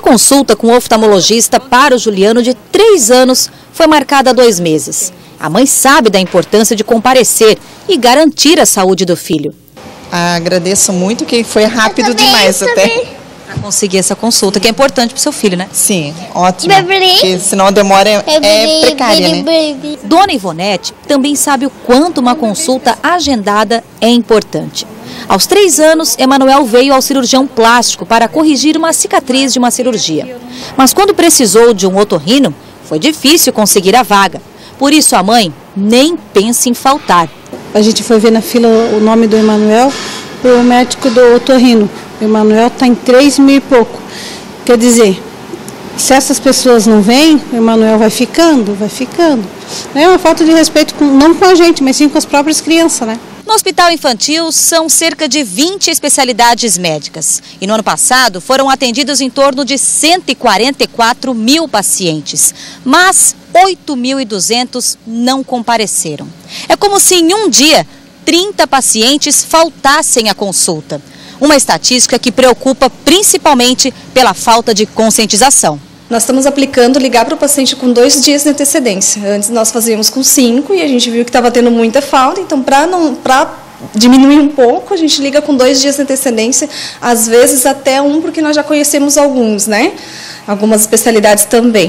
consulta com o oftalmologista para o Juliano, de 3 anos, foi marcada há 2 meses. A mãe sabe da importância de comparecer e garantir a saúde do filho. Agradeço muito, que foi rápido demais até. Para conseguir essa consulta, que é importante para o seu filho, né? Sim, ótimo, porque senão a demora é precária, né? Dona Ivonete também sabe o quanto uma consulta agendada é importante. Aos 3 anos, Emanuel veio ao cirurgião plástico para corrigir uma cicatriz de uma cirurgia. Mas quando precisou de um otorrino, foi difícil conseguir a vaga. Por isso a mãe nem pensa em faltar. A gente foi ver na fila o nome do Emanuel, o médico do otorrino. O Emanuel está em 3 mil e pouco. Quer dizer, se essas pessoas não vêm, o Emanuel vai ficando, vai ficando. É uma falta de respeito, não com a gente, mas sim com as próprias crianças, né? No Hospital Infantil são cerca de 20 especialidades médicas. E no ano passado foram atendidos em torno de 144 mil pacientes. Mas 8.200 não compareceram. É como se em um dia 30 pacientes faltassem à consulta. Uma estatística que preocupa principalmente pela falta de conscientização. Nós estamos aplicando ligar para o paciente com 2 dias de antecedência. Antes nós fazíamos com 5 e a gente viu que estava tendo muita falta. Então, para diminuir um pouco, a gente liga com 2 dias de antecedência, às vezes até 1, porque nós já conhecemos alguns, né? Algumas especialidades também.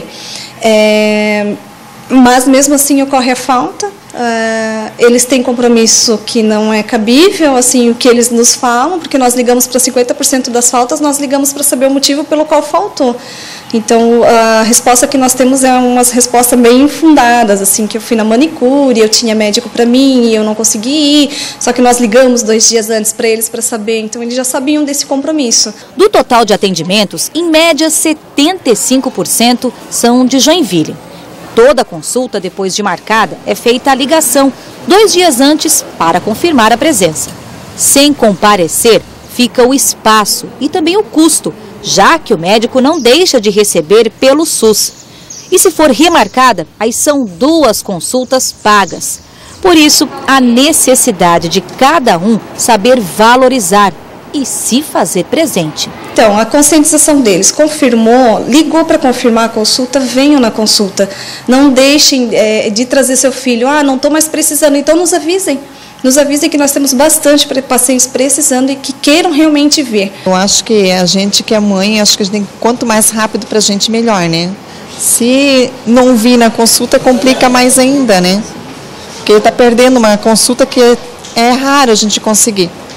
Mas mesmo assim ocorre a falta. Eles têm compromisso que não é cabível, assim, o que eles nos falam, porque nós ligamos para 50% das faltas, nós ligamos para saber o motivo pelo qual faltou. Então, a resposta que nós temos é umas respostas bem infundadas, assim, que eu fui na manicure, eu tinha médico para mim e eu não consegui ir, só que nós ligamos 2 dias antes para eles para saber, então eles já sabiam desse compromisso. Do total de atendimentos, em média 75% são de Joinville. Toda consulta, depois de marcada, é feita a ligação 2 dias antes para confirmar a presença. Sem comparecer, fica o espaço e também o custo, já que o médico não deixa de receber pelo SUS. E se for remarcada, aí são 2 consultas pagas. Por isso, a necessidade de cada um saber valorizar e se fazer presente. Então, a conscientização deles confirmou, ligou para confirmar a consulta, venham na consulta. Não deixem de trazer seu filho, não estou mais precisando, então nos avisem. Nos avisem que nós temos bastante pacientes precisando e que queiram realmente ver. Eu acho que a gente que é mãe, acho que a gente tem, quanto mais rápido para a gente, melhor, né? Se não vir na consulta, complica mais ainda, né? Porque está perdendo uma consulta que é raro a gente conseguir.